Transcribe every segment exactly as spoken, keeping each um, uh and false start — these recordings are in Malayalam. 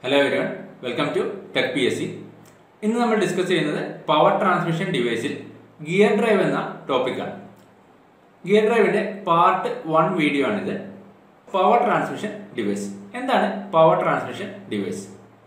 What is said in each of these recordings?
Hello everyone, welcome to Tech P S C. ഇന്ന് നമ്മൾ ഡിസ്കസ് ചെയ്യുന്നത് പവർ ട്രാൻസ്മിഷൻ ഡിവൈസിൽ ഗിയർ ഡ്രൈവ് എന്ന ടോപ്പിക്കാണ്. ഗിയർ ഡ്രൈവിന്റെ പാർട്ട് വൺ വീഡിയോ ആണിത്. പവർ ട്രാൻസ്മിഷൻ ഡിവൈസ് എന്താണ്? പവർ ട്രാൻസ്മിഷൻ ഡിവൈസ്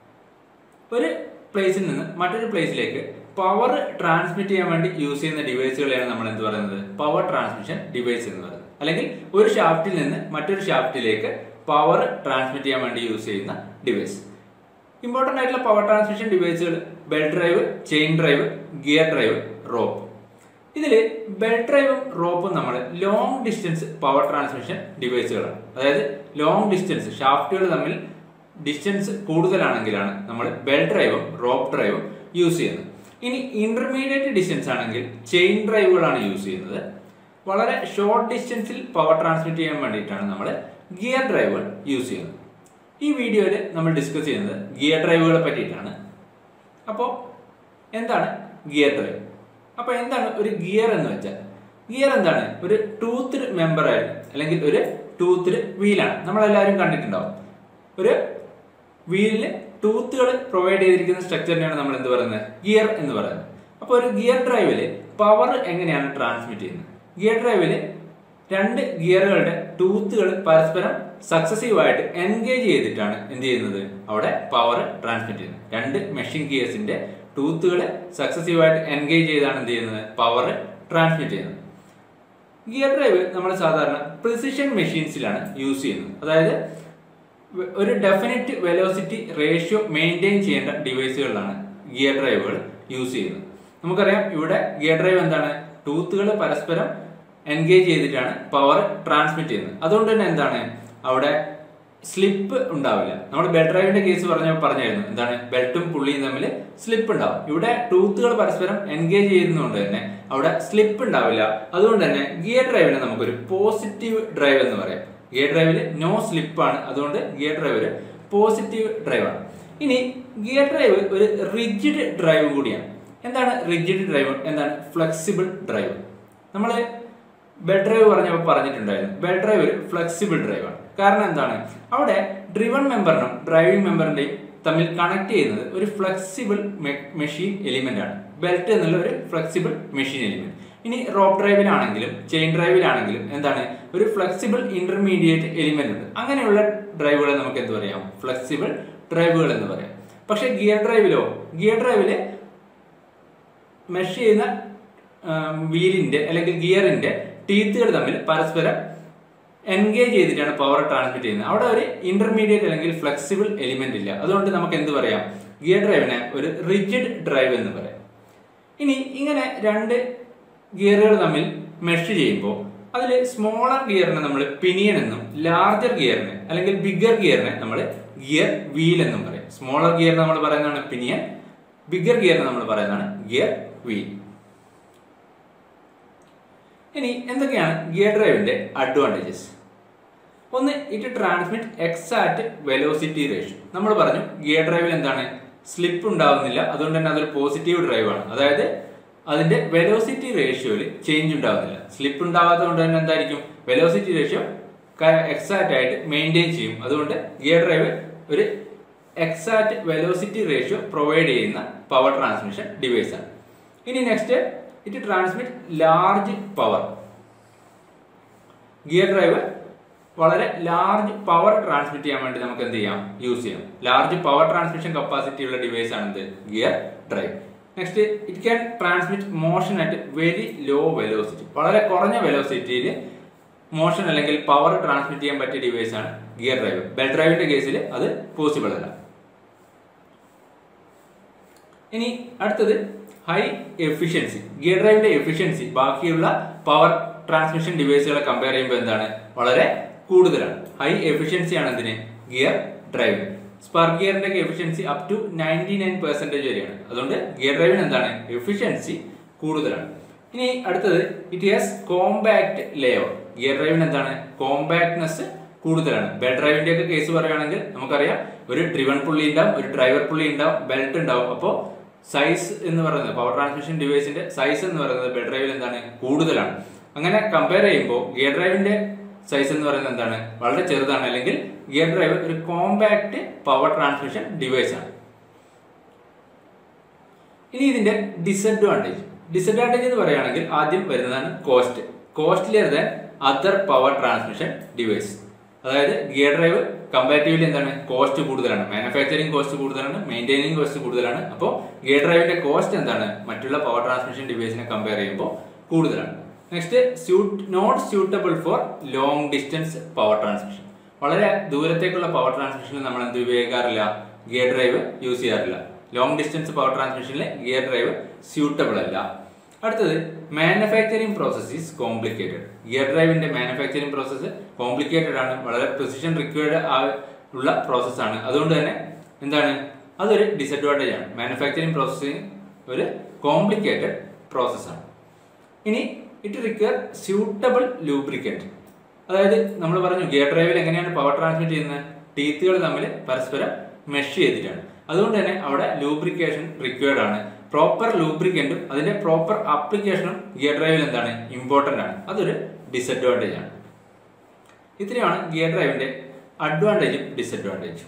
ഒരു പ്ലേസിൽ നിന്ന് മറ്റൊരു പ്ലേസിലേക്ക് പവർ ട്രാൻസ്മിറ്റ് ചെയ്യാൻ വേണ്ടി യൂസ് ചെയ്യുന്ന ഡിവൈസുകളെയാണ് നമ്മൾ എന്ത് പറയുന്നത്? പവർ ട്രാൻസ്മിഷൻ ഡിവൈസ് എന്ന് പറയുന്നത്. അല്ലെങ്കിൽ ഒരു ഷാഫ്റ്റിൽ നിന്ന് മറ്റൊരു ഷാഫ്റ്റിലേക്ക് പവർ ട്രാൻസ്മിറ്റ് ചെയ്യാൻ വേണ്ടി യൂസ് ചെയ്യുന്ന ഡിവൈസ്. ഇമ്പോർട്ടൻ്റ് ആയിട്ടുള്ള പവർ ട്രാൻസ്മിഷൻ ഡിവൈസുകൾ belt drive, chain drive, gear drive, rope. ഇതിൽ ബെൽറ്റ് ഡ്രൈവും റോപ്പും നമ്മൾ ലോങ് ഡിസ്റ്റൻസ് പവർ ട്രാൻസ്മിഷൻ ഡിവൈസുകളാണ്. അതായത് ലോങ് ഡിസ്റ്റൻസ് ഷാഫ്റ്റുകൾ തമ്മിൽ ഡിസ്റ്റൻസ് കൂടുതലാണെങ്കിലാണ് നമ്മൾ ബെൽറ്റ് ഡ്രൈവും റോപ്പ് ഡ്രൈവും യൂസ് ചെയ്യുന്നത്. ഇനി ഇന്റർമീഡിയറ്റ് ഡിസ്റ്റൻസ് ആണെങ്കിൽ ചെയിൻ ഡ്രൈവുകളാണ് യൂസ് ചെയ്യുന്നത്. വളരെ ഷോർട്ട് ഡിസ്റ്റൻസിൽ പവർ ട്രാൻസ്മിറ്റ് ചെയ്യാൻ വേണ്ടിയിട്ടാണ് നമ്മൾ ഗിയർ ഡ്രൈവുകൾ യൂസ് ചെയ്യുന്നത്. ഈ വീഡിയോയിൽ നമ്മൾ ഡിസ്കസ് ചെയ്യുന്നത് ഗിയർ ഡ്രൈവുകളെ പറ്റിയിട്ടാണ്. അപ്പോൾ എന്താണ് ഗിയർ ഡ്രൈവ്? അപ്പോൾ എന്താണ് ഒരു ഗിയർ എന്ന് വെച്ചാൽ? ഗിയർ എന്താണ്? ഒരു ടൂത്ത്ഡ് മെമ്പറായിട്ട് അല്ലെങ്കിൽ ഒരു ടൂത്ത്ഡ് വീലാണ്. നമ്മളെല്ലാവരും കണ്ടിട്ടുണ്ടാവും. ഒരു വീലിന് ടൂത്തുകൾ പ്രൊവൈഡ് ചെയ്തിരിക്കുന്ന സ്ട്രക്ചറിനെയാണ് നമ്മൾ എന്ത് പറയുന്നത്? ഗിയർ എന്ന് പറയുന്നത്. അപ്പോൾ ഒരു ഗിയർ ഡ്രൈവിൽ പവർ എങ്ങനെയാണ് ട്രാൻസ്മിറ്റ് ചെയ്യുന്നത്? ഗിയർ ഡ്രൈവിൽ രണ്ട് ഗിയറുകളുടെ ടൂത്തുകൾ പരസ്പരം സക്സസീവായിട്ട് എൻഗേജ് ചെയ്തിട്ടാണ് എന്ത് ചെയ്യുന്നത്? അവിടെ പവർ ട്രാൻസ്മിറ്റ് ചെയ്യുന്നത്. രണ്ട് മെഷീൻ ഗിയേഴ്സിന്റെ ടൂത്തുകൾ സക്സസീവായിട്ട് എൻഗേജ് ചെയ്താണ് എന്ത് ചെയ്യുന്നത്? പവർ ട്രാൻസ്മിറ്റ് ചെയ്യുന്നത്. ഗിയർ ഡ്രൈവ് നമ്മൾ സാധാരണ പ്രിസിഷൻ മെഷീൻസിലാണ് യൂസ് ചെയ്യുന്നത്. അതായത് ഒരു ഡെഫിനിറ്റ് വെലോസിറ്റി റേഷ്യോ മെയിൻറ്റെയിൻ ചെയ്യേണ്ട ഡിവൈസുകളിലാണ് ഗിയർ ഡ്രൈവുകൾ യൂസ് ചെയ്യുന്നത്. നമുക്കറിയാം ഇവിടെ ഗിയർ ഡ്രൈവ് എന്താണ്? ടൂത്തുകൾ പരസ്പരം എൻഗേജ് ചെയ്തിട്ടാണ് പവർ ട്രാൻസ്മിറ്റ് ചെയ്യുന്നത്. അതുകൊണ്ട് തന്നെ എന്താണ് അവിടെ സ്ലിപ്പ് ഉണ്ടാവില്ല. നമ്മൾ ബെൽറ്റ് ഡ്രൈവിന്റെ കേസ് പറഞ്ഞ പറഞ്ഞായിരുന്നു എന്താണ്? ബെൽറ്റും പുള്ളിയും തമ്മിൽ സ്ലിപ്പ് ഉണ്ടാവും. ഇവിടെ ടൂത്തുകൾ പരസ്പരം എൻഗേജ് ചെയ്യുന്നതുകൊണ്ട് തന്നെ അവിടെ സ്ലിപ്പ് ഉണ്ടാവില്ല. അതുകൊണ്ട് തന്നെ ഗിയർ ഡ്രൈവിനെ നമുക്കൊരു പോസിറ്റീവ് ഡ്രൈവ് എന്ന് പറയാം. ഗിയർ ഡ്രൈവിൽ നോ സ്ലിപ്പാണ്. അതുകൊണ്ട് ഗിയർ ഡ്രൈവ് പോസിറ്റീവ് ഡ്രൈവാണ്. ഇനി ഗിയർ ഡ്രൈവ് ഒരു റിജിഡ് ഡ്രൈവ് കൂടിയാണ്. എന്താണ് റിജിഡ് ഡ്രൈവ്? എന്താണ് ഫ്ലെക്സിബിൾ ഡ്രൈവ്? നമ്മൾ ബെൽറ്റ് ഡ്രൈവ് പറഞ്ഞപ്പോൾ പറഞ്ഞിട്ടുണ്ടായിരുന്നു ബെൽറ്റ് ഡ്രൈവ് ഒരു ഫ്ലെക്സിബിൾ ഡ്രൈവാണ്. കാരണം എന്താണ്? അവിടെ ഡ്രിവൺ മെമ്പറിനും ഡ്രൈവിംഗ് മെമ്പറിന്റെയും തമ്മിൽ കണക്ട് ചെയ്യുന്നത് ഒരു ഫ്ലെക്സിബിൾ മെഷീൻ എലിമെന്റ് ആണ്. ബെൽറ്റ് എന്നുള്ള ഒരു ഫ്ലെക്സിബിൾ മെഷീൻ എലിമെന്റ്. ഇനി റോപ്പ് ഡ്രൈവിലാണെങ്കിലും ചെയിൻ ഡ്രൈവിലാണെങ്കിലും എന്താണ്? ഒരു ഫ്ലെക്സിബിൾ ഇന്റർമീഡിയറ്റ് എലിമെന്റ് ഉണ്ട്. അങ്ങനെയുള്ള ഡ്രൈവുകളെ നമുക്ക് എന്ത് പറയാം? ഫ്ലെക്സിബിൾ ഡ്രൈവുകൾ എന്ന് പറയാം. പക്ഷെ ഗിയർ ഡ്രൈവിലോ? ഗിയർ ഡ്രൈവില് മെഷ് ചെയ്യുന്ന വീലിന്റെ അല്ലെങ്കിൽ ഗിയറിന്റെ ടീത്തുകൾ തമ്മിൽ പരസ്പരം എൻഗേജ് ചെയ്തിട്ടാണ് പവർ ട്രാൻസ്മിറ്റ് ചെയ്യുന്നത്. അവിടെ ഒരു ഇന്റർമീഡിയറ്റ് അല്ലെങ്കിൽ ഫ്ലെക്സിബിൾ എലിമെന്റ് ഇല്ല. അതുകൊണ്ട് നമുക്ക് എന്ത് പറയാം? ഗിയർ ഡ്രൈവിനെ ഒരു റിജിഡ് ഡ്രൈവ് എന്ന് പറയാം. ഇനി ഇങ്ങനെ രണ്ട് ഗിയറുകൾ തമ്മിൽ മെഷ് ചെയ്യുമ്പോൾ അതിൽ സ്മോളർ ഗിയറിനെ നമ്മൾ പിനിയൻ എന്നും ലാർജർ ഗിയറിനെ അല്ലെങ്കിൽ ബിഗർ ഗിയറിനെ നമ്മൾ ഗിയർ വീൽ എന്നും പറയും. സ്മോളർ ഗിയർ നമ്മൾ പറയുന്നതാണ് പിനിയൻ, ബിഗർ ഗിയറിനെ നമ്മൾ പറയുന്നതാണ് ഗിയർ വീൽ. ഇനി എന്തൊക്കെയാണ് ഗിയർ ഡ്രൈവിന്റെ അഡ്വാൻറ്റേജസ്? ഒന്ന്, it transmit exact velocity ratio. നമ്മൾ പറഞ്ഞു ഗിയർ ഡ്രൈവിൽ എന്താണ്? സ്ലിപ്പ് ഉണ്ടാവുന്നില്ല. അതുകൊണ്ട് തന്നെ അതൊരു പോസിറ്റീവ് ഡ്രൈവാണ്. അതായത് അതിന്റെ വെലോസിറ്റി റേഷ്യോയിൽ ചേഞ്ച് ഉണ്ടാവുന്നില്ല. സ്ലിപ്പ് ഉണ്ടാവാത്തത് കൊണ്ട് തന്നെ എന്തായിരിക്കും? വെലോസിറ്റി റേഷ്യോ എക്സാക്റ്റ് ആയിട്ട് മെയിൻറ്റെയിൻ ചെയ്യും. അതുകൊണ്ട് ഗിയർ ഡ്രൈവ് ഒരു എക്സാക്ട് വെലോസിറ്റി റേഷ്യോ പ്രൊവൈഡ് ചെയ്യുന്ന പവർ ട്രാൻസ്മിഷൻ ഡിവൈസ് ആണ്. ഇനി next, it transmit large power. Gear drive വളരെ ലാർജ് പവർ ട്രാൻസ്മിറ്റ് ചെയ്യാൻ വേണ്ടി നമുക്ക് എന്ത് ചെയ്യാം? യൂസ് ചെയ്യാം. ലാർജ് പവർ ട്രാൻസ്മിഷൻ കപ്പാസിറ്റി ഉള്ള ഡിവൈസ് ആണ് ഇത് gear drive. Next, it can transmit motion at very low velocity. വളരെ കുറഞ്ഞ വെലോസിറ്റിയിൽ മോഷൻ അല്ലെങ്കിൽ പവർ ട്രാൻസ്മിറ്റ് ചെയ്യാൻ പറ്റിയ ഡിവൈസ് ആണ് ഗിയർ ഡ്രൈവ്. ബെൽറ്റ് ഡ്രൈവിന്റെ കേസിൽ അത് പോസിബിൾ അല്ല. ഇനി അടുത്തത് ഹൈ എഫിഷ്യൻസി. ഗിയർ ഡ്രൈവിന്റെ എഫിഷ്യൻസി ബാക്കിയുള്ള പവർ ട്രാൻസ്മിഷൻ ഡിവൈസുകളെ കമ്പയർ ചെയ്യുമ്പോൾ എന്താണ്? വളരെ കൂടുതലാണ്. ഹൈ എഫിഷ്യൻസി ആണ് എന്തിന്? ഗിയർ ഡ്രൈവിന്. സ്പാർക്ക് ഗിയറിന്റെ efficiency up to ninety nine percentage വരെയാണ്. അതുകൊണ്ട് ഗിയർ ഡ്രൈവിന് എന്താണ്? എഫിഷ്യൻസി കൂടുതലാണ്. ഇനി അടുത്തത്, it has compact layout. Gear ഡ്രൈവിന് എന്താണ്? കോമ്പാക്ട്നെസ് കൂടുതലാണ്. ബെൽറ്റ് ഡ്രൈവിന്റെ ഒക്കെ കേസ് പറയുകയാണെങ്കിൽ നമുക്കറിയാം ഒരു ഡ്രിവൺ പുള്ളി ഉണ്ടാവും, ഒരു ഡ്രൈവർ പുള്ളി ഉണ്ടാവും, ബെൽറ്റ് ഉണ്ടാവും. അപ്പോൾ സൈസ് എന്ന് പറയുന്നത് പവർ ട്രാൻസ്മിഷൻ ഡിവൈസിന്റെ സൈസ് എന്ന് പറയുന്നത് ബെൽറ്റ് ഡ്രൈവിൽ എന്താണ്? കൂടുതലാണ്. അങ്ങനെ കമ്പയർ ചെയ്യുമ്പോൾ ഗിയർ ഡ്രൈവിന്റെ സൈസ് എന്ന് പറയുന്നത് എന്താണ്, വളരെ ചെറുതാണ്. അല്ലെങ്കിൽ ഗിയർ ഡ്രൈവ് ഒരു കോമ്പാക്ട് പവർ ട്രാൻസ്മിഷൻ ഡിവൈസ് ആണ്. ഇനി ഇതിന്റെ ഡിസഡ്വാൻറ്റേജ് ഡിസഡ്വാൻറ്റേജ് എന്ന് പറയുകയാണെങ്കിൽ ആദ്യം വരുന്നതാണ് cost. Costlier than other power transmission device. അതായത് ഗിയർ ഡ്രൈവ് കമ്പാരിറ്റീവ്ലി എന്താണ്, കോസ്റ്റ് കൂടുതലാണ്. മാനുഫാക്ചറിങ് കോസ്റ്റ് കൂടുതലാണ്, മെയിൻറ്റെയിനിങ് കോസ്റ്റ് കൂടുതലാണ്. അപ്പോൾ ഗിയർ ഡ്രൈവിന്റെ കോസ്റ്റ് എന്താണ്, മറ്റുള്ള പവർ ട്രാൻസ്മിഷൻ ഡിവൈസിനെ കമ്പയർ ചെയ്യുമ്പോൾ കൂടുതലാണ്. Next, suit not suitable for long distance power transmission. വളരെ ദൂരത്തേക്കുള്ള പവർ ട്രാൻസ്മിഷനിൽ നമ്മൾ എന്ത് ഉപയോഗിക്കാറില്ല, ഗിയർ ഡ്രൈവ് യൂസ് ചെയ്യാറില്ല. ലോങ് ഡിസ്റ്റൻസ് പവർ ട്രാൻസ്മിഷനിൽ ഗിയർ ഡ്രൈവ് സ്യൂട്ടബിൾ അല്ല. അടുത്തത്, manufacturing process is complicated. Gear ഡ്രൈവിന്റെ മാനുഫാക്ചറിങ് പ്രോസസ്സ് കോംപ്ലിക്കേറ്റഡ് ആണ്, വളരെ പ്രിസിഷൻ റിക്വയർഡ് ഉള്ള പ്രോസസ്സാണ്. അതുകൊണ്ട് തന്നെ എന്താണ്, അതൊരു ഡിസഡ്വാൻറ്റേജ് ആണ്. മാനുഫാക്ചറിങ് പ്രോസസ്സിങ് ഒരു കോംപ്ലിക്കേറ്റഡ് പ്രോസസ്സാണ്. ഇനി ഇറ്റ് റിക്വയർ സ്യൂട്ടബിൾ ലൂബ്രിക്കൻറ്റ്. അതായത് നമ്മൾ പറഞ്ഞു ഗിയർ ഡ്രൈവിൽ എങ്ങനെയാണ് പവർ ട്രാൻസ്മിറ്റ് ചെയ്യുന്നത്, ടീത്തുകൾ തമ്മിൽ പരസ്പരം മെഷ് ചെയ്തിട്ടാണ്. അതുകൊണ്ട് തന്നെ അവിടെ ലൂബ്രിക്കേഷൻ റിക്വയർഡ് ആണ്. പ്രോപ്പർ ലൂബ്രിക്കൻറ്റും അതിന്റെ പ്രോപ്പർ ആപ്ലിക്കേഷനും ഗിയർ ഡ്രൈവിൽ എന്താണ്, ഇമ്പോർട്ടൻ്റ് ആണ്. അതൊരു ഡിസഡ്വാൻറ്റേജ് ആണ്. ഇത്രയാണ് ഗിയർ ഡ്രൈവിന്റെ അഡ്വാൻറ്റേജും ഡിസഡ്വാൻറ്റേജും.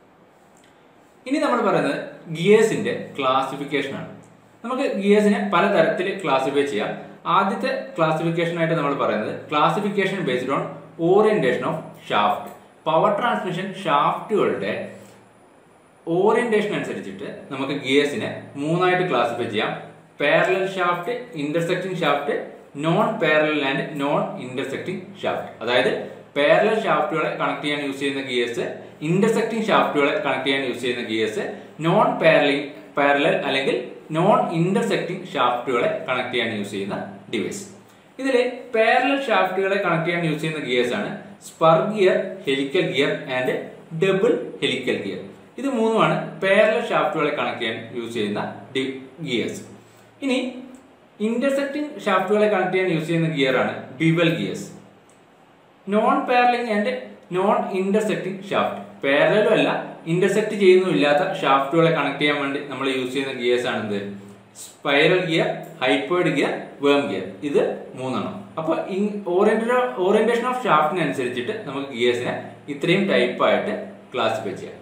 ഇനി നമ്മൾ പറയുന്നത് ഗിയേഴ്സിന്റെ ക്ലാസിഫിക്കേഷൻ ആണ്. നമുക്ക് ഗിയേഴ്സിനെ പലതരത്തിൽ ക്ലാസിഫൈ ചെയ്യാം. ആദ്യത്തെ ക്ലാസിഫിക്കേഷൻ ആയിട്ട് നമ്മൾ പറയുന്നത് classification based on orientation of shaft. Power transmission ഷാഫ്റ്റുകളുടെ ഓറിയന്റേഷൻ അനുസരിച്ചിട്ട് നമുക്ക് ഗിയേഴ്സിനെ മൂന്നായിട്ട് ക്ലാസിഫൈ ചെയ്യാം. Parallel shaft, intersecting shaft, non parallel and non intersecting shaft. അതായത് പാരലൽ ഷാഫ്റ്റുകളെ കണക്ട് ചെയ്യാൻ യൂസ് ചെയ്യുന്ന ഗിയേഴ്സ്, ഇന്റർസെക്റ്റിംഗ് ഷാഫ്റ്റുകളെ കണക്ട് ചെയ്യാൻ യൂസ് ചെയ്യുന്ന ഗിയേഴ്സ്, നോൺ പാരലൽ പാരലൽ അല്ലെങ്കിൽ നോൺ ഇന്റർസെക്റ്റിംഗ് ഷാഫ്റ്റുകളെ കണക്ട് ചെയ്യാൻ യൂസ് ചെയ്യുന്ന ഡിവൈസ്. ഇതിൽ പാരലൽ ഷാഫ്റ്റുകളെ കണക്ട് ചെയ്യാൻ യൂസ് ചെയ്യുന്ന ഗിയേഴ്സ് ആണ് spur gear, helical gear and double helical gear. ഇത് മൂന്നുമാണ് പാരലൽ ഷാഫ്റ്റുകളെ കണക്ട് ചെയ്യാൻ യൂസ് ചെയ്യുന്ന ഗിയേഴ്സ്. ഇനി ഇന്റർസെക്റ്റിംഗ് ഷാഫ്റ്റുകളെ കണക്ട് ചെയ്യാൻ യൂസ് ചെയ്യുന്ന ഗിയർ ആണ് bevel gears. Non parallel and non intersecting shaft, പാരലും അല്ല ഇന്റർസെക്ട് ചെയ്യുന്നില്ലാത്ത ഷാഫ്റ്റുകളെ കണക്ട് ചെയ്യാൻ വേണ്ടി നമ്മൾ യൂസ് ചെയ്യുന്ന ഗിയേഴ്സ് ആണ് എന്ത്, spiral gear, hypoid gear, worm gear. ഇത് മൂന്നെണ്ണം. അപ്പോൾ ഓറിയന്റേഷൻ ഓഫ് ഷാഫ്റ്റിനനുസരിച്ചിട്ട് നമുക്ക് ഗിയേഴ്സിനെ ഇത്രയും ടൈപ്പായിട്ട് ക്ലാസിഫൈ ചെയ്യാം.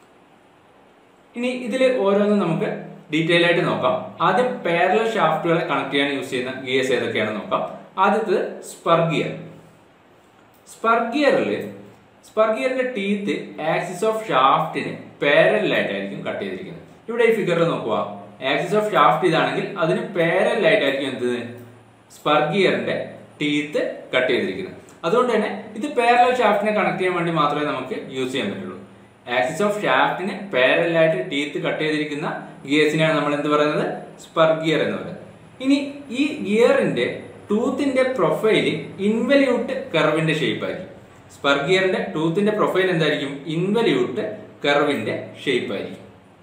ഇനി ഇതിൽ ഓരോന്നും നമുക്ക് ഡീറ്റെയിൽ ആയിട്ട് നോക്കാം. ആദ്യം പാരലൽ ഷാഫ്റ്റുകളെ കണക്ട് ചെയ്യാൻ യൂസ് ചെയ്യുന്ന ഗിയേഴ്സ് ഏതൊക്കെയാണെന്ന് നോക്കാം. ആദ്യത്തേത് സ്പർ ഗിയർ. സ്പർ ഗിയറിൽ സ്പർ ഗിയറിന്റെ ടീത്ത് ആക്സിസ് ഓഫ് ഷാഫ്റ്റിന് പാരലായിട്ടായിരിക്കും കട്ട് ചെയ്തിരിക്കുന്നത്. ഇവിടെ ഈ ഫിഗറിൽ നോക്കുക, ആക്സിസ് ഓഫ് ഷാഫ്റ്റ് ഇതാണെങ്കിൽ അതിന് പാരലായിട്ടായിരിക്കും എന്ത്, സ്പർ ഗിയറിന്റെ ടീത്ത് കട്ട് ചെയ്തിരിക്കുന്നത്. അതുകൊണ്ട് തന്നെ ഇത് പാരലൽ ഷാഫ്റ്റിനെ കണക്ട് ചെയ്യാൻ വേണ്ടി മാത്രമേ നമുക്ക് യൂസ് ചെയ്യാൻ പറ്റുള്ളൂ. ആക്സിസ് ഓഫ് ഷാഫ്റ്റിന് പാരലായിട്ട് ടീത്ത് കട്ട് ചെയ്തിരിക്കുന്ന ഗിയേഴ്സിനെയാണ് നമ്മൾ എന്ത് പറയുന്നത്, സ്പർ ഗിയർ എന്ന് പറയുന്നത്. ഇനി ഈ ഗിയറിന്റെ ടൂത്തിന്റെ പ്രൊഫൈല് ഇൻവല്യൂട്ട് കർവിന്റെ ഷേപ്പ് ആയിരിക്കും. സ്പർ ഗിയറിന്റെ ടൂത്തിന്റെ പ്രൊഫൈൽ എന്തായിരിക്കും, ഇൻവല്യൂട്ട് കർവിന്റെ ഷേപ്പ് ആയിരിക്കും.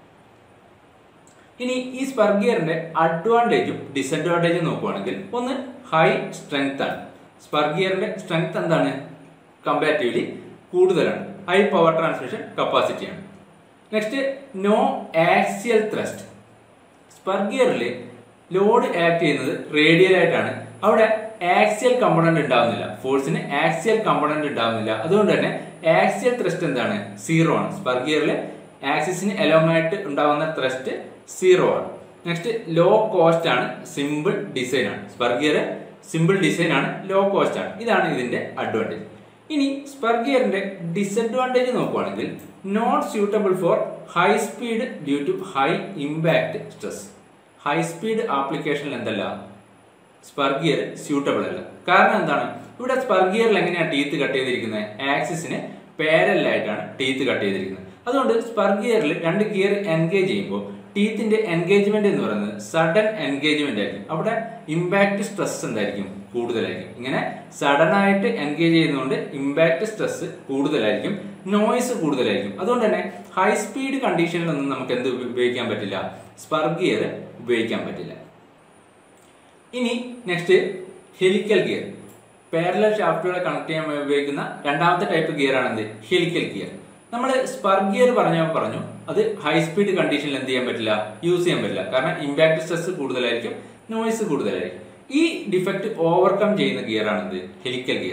ഇനി ഈ സ്പർ ഗിയറിന്റെ അഡ്വാൻറ്റേജും ഡിസഡ്വാൻറ്റേജും നോക്കുകയാണെങ്കിൽ, ഒന്ന് ഹൈ സ്ട്രെങ്ത് ആണ്. സ്പർ ഗിയറിന്റെ സ്ട്രെങ്ത് എന്താണ്, കമ്പാരിറ്റീവ്ലി കൂടുതലാണ്, ഹൈ പവർ ട്രാൻസ്മിഷൻ കപ്പാസിറ്റിയാണ്. Next, no axial thrust. Spur ഗിയറിൽ ലോഡ് ആക്ട് ചെയ്യുന്നത് റേഡിയൽ ആയിട്ടാണ്. അവിടെ ആക്സിയൽ കമ്പോണന്റ് ഉണ്ടാവുന്നില്ല, ഫോഴ്സിന് ആക്സിയൽ കമ്പോണന്റ് ഉണ്ടാവുന്നില്ല. അതുകൊണ്ട് തന്നെ ആക്സിയൽ ത്രസ്റ്റ് എന്താണ്, സീറോ ആണ്. സ്പർ ഗിയറിൽ ആക്സിസിന് എലോങ്ങായിട്ട് ഉണ്ടാവുന്ന ത്രസ്റ്റ് സീറോ ആണ്. നെക്സ്റ്റ്, ലോ കോസ്റ്റ് ആണ്, സിമ്പിൾ ഡിസൈൻ ആണ്. സ്പർ ഗിയർ സിമ്പിൾ ഡിസൈൻ ആണ്, ലോ കോസ്റ്റ് ആണ്. ഇതാണ് ഇതിന്റെ അഡ്വാൻറ്റേജ്. ഇനി സ്പർ ഗിയറിന്റെ ഡിസഡ്വാൻറ്റേജ് നോക്കുകയാണെങ്കിൽ, not suitable for high speed due to high impact stress. High speed ആപ്ലിക്കേഷനിൽ എന്തല്ല, സ്പർ ഗിയർ സ്യൂട്ടബിൾ അല്ല. കാരണം എന്താണ്, ഇവിടെ സ്പർ ഗിയറിൽ എങ്ങനെയാണ് ടീത്ത് കട്ട് ചെയ്തിരിക്കുന്നത്, ആക്സിസിന് പാരലായിട്ടാണ് ടീത്ത് കട്ട് ചെയ്തിരിക്കുന്നത്. അതുകൊണ്ട് സ്പർ ഗിയറിൽ രണ്ട് ഗിയർ എൻഗേജ് ചെയ്യുമ്പോൾ ടീത്തിന്റെ എൻഗേജ്മെന്റ് എന്ന് പറയുന്നത് സഡൻ എൻഗേജ്മെന്റ് ആയിരിക്കും. അവിടെ ഇമ്പാക്ട് സ്ട്രെസ് എന്തായിരിക്കും, കൂടുതലായിരിക്കും. ഇങ്ങനെ സഡൻ ആയിട്ട് എൻഗേജ് ചെയ്യുന്നതുകൊണ്ട് ഇമ്പാക്ട് സ്ട്രെസ് കൂടുതലായിരിക്കും, നോയ്സ് കൂടുതലായിരിക്കും. അതുകൊണ്ട് തന്നെ ഹൈ സ്പീഡ് കണ്ടീഷനിലൊന്നും നമുക്ക് എന്ത് ഉപയോഗിക്കാൻ പറ്റില്ല, സ്പർ ഗിയർ ഉപയോഗിക്കാൻ പറ്റില്ല. ഇനി നെക്സ്റ്റ്, ഹെലിക്കൽ ഗിയർ. പാരലൽ ഷാഫ്റ്റുകളെ കണക്ട് ചെയ്യാൻ ഉപയോഗിക്കുന്ന രണ്ടാമത്തെ ടൈപ്പ് ഗിയർ ആണെന്ത്, ഹെലിക്കൽ ഗിയർ. നമ്മൾ സ്പർ ഗിയർ പറഞ്ഞ പറഞ്ഞു അത് ഹൈ സ്പീഡ് കണ്ടീഷനിൽ എന്ത് ചെയ്യാൻ പറ്റില്ല, യൂസ് ചെയ്യാൻ പറ്റില്ല. കാരണം ഇമ്പാക്ട് സ്ട്രെസ് കൂടുതലായിരിക്കും, നോയ്സ് കൂടുതലായിരിക്കും. ഈ ഡിഫക്റ്റ് ഓവർകം ചെയ്യുന്ന ഗിയർ ആണെന്ത്, ഹെലിക്കൽ ഗിയർ.